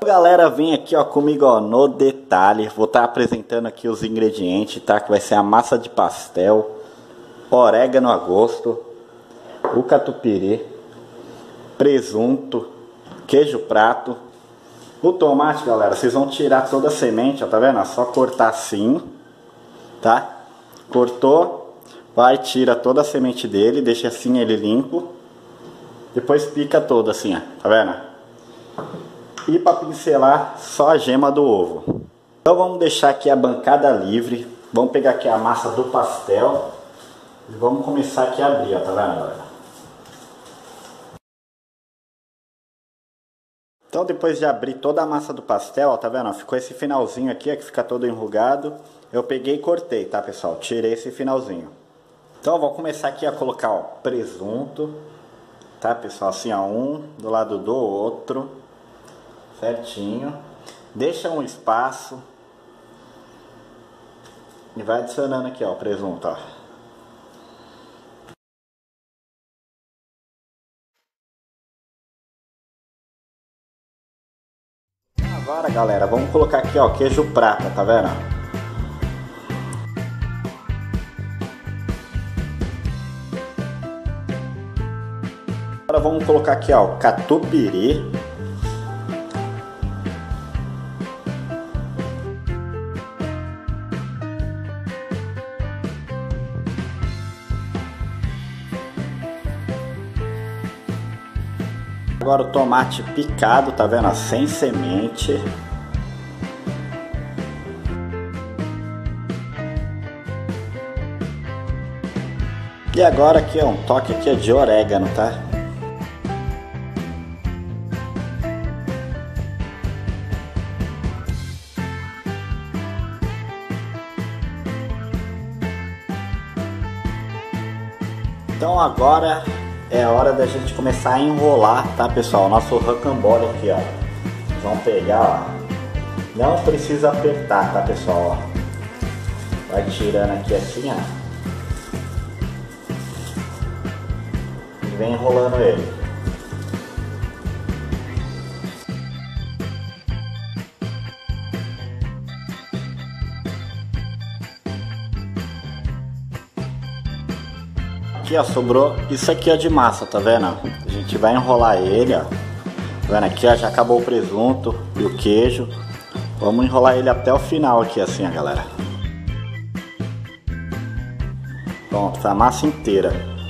Galera, vem aqui ó comigo ó no detalhe. Vou estar apresentando aqui os ingredientes, tá? Que vai ser a massa de pastel, orégano a gosto, o catupiry, presunto, queijo prato. O tomate, galera, vocês vão tirar toda a semente, ó, tá vendo? É só cortar assim, tá? Cortou, vai, tira toda a semente dele, deixa assim ele limpo. Depois pica todo assim, ó, tá vendo? E para pincelar, só a gema do ovo. Então vamos deixar aqui a bancada livre. Vamos pegar aqui a massa do pastel e vamos começar aqui a abrir, ó, tá vendo, galera? Então depois de abrir toda a massa do pastel, ó, tá vendo? Ficou esse finalzinho aqui, ó, que fica todo enrugado. Eu peguei e cortei, tá, pessoal? Tirei esse finalzinho. Então vou começar aqui a colocar, ó, presunto, tá, pessoal? Assim, ó, um do lado do outro, certinho. Deixa um espaço e vai adicionando aqui, ó, o presunto, ó. Agora, galera, vamos colocar aqui, ó, queijo prata, tá vendo? Agora vamos colocar aqui, ó, o catupiry. Agora o tomate picado, tá vendo? Sem semente. E agora aqui, ó, um toque aqui de orégano, tá? Então agora é a hora da gente começar a enrolar, tá, pessoal? Nosso rocambole aqui, ó. Vamos pegar, ó. Não precisa apertar, tá, pessoal? Ó. Vai tirando aqui assim, ó. E vem enrolando ele. Aqui, ó, sobrou isso aqui, ó, de massa, tá vendo? A gente vai enrolar ele, ó. Tá vendo aqui, ó, já acabou o presunto e o queijo. Vamos enrolar ele até o final aqui, assim, ó, galera. Pronto, tá a massa inteira.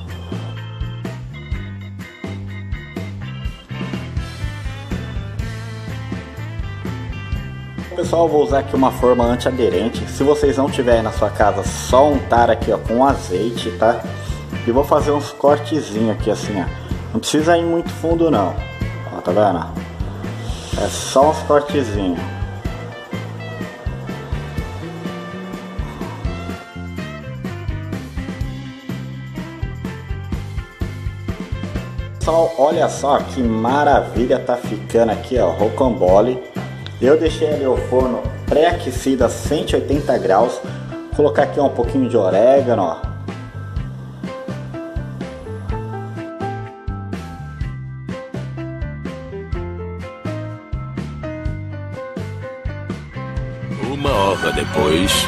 Pessoal, eu vou usar aqui uma forma antiaderente. Se vocês não tiverem na sua casa, só untar aqui, ó, com azeite, tá? E vou fazer uns cortezinhos aqui assim, ó. Não precisa ir muito fundo não. Ó, tá vendo? É só uns cortezinhos. Pessoal, olha só que maravilha tá ficando aqui, ó, rocambole. Eu deixei ali o forno pré-aquecido a 180 graus. Vou colocar aqui, ó, um pouquinho de orégano, ó. Uma hora depois.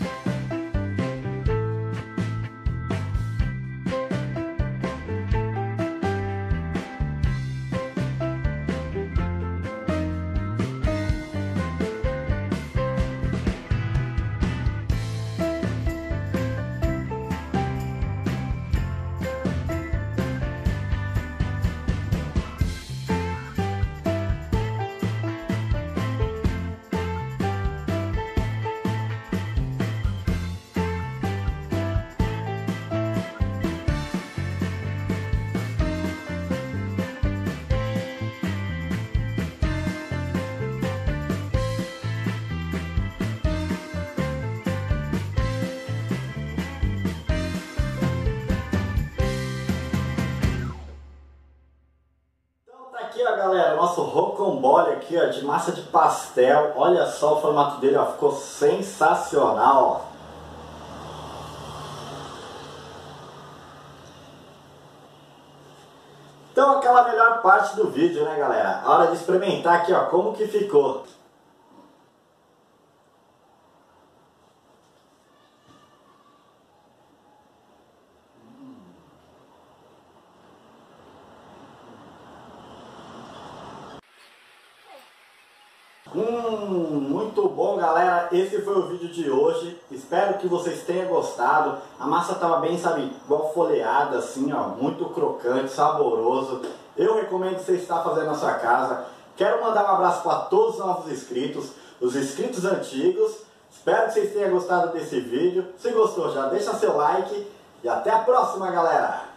Aqui, ó, galera, nosso rocambole aqui, ó, de massa de pastel. Olha só o formato dele, ó, ficou sensacional, ó. Então, aquela melhor parte do vídeo, né, galera? A hora de experimentar aqui, ó, como que ficou. Muito bom, galera. Esse foi o vídeo de hoje. Espero que vocês tenham gostado. A massa tava bem, sabe, igual folheada, assim, ó, muito crocante, saboroso. Eu recomendo você estar fazendo na sua casa. Quero mandar um abraço para todos os novos inscritos, os inscritos antigos. Espero que vocês tenham gostado desse vídeo. Se gostou, já deixa seu like e até a próxima, galera.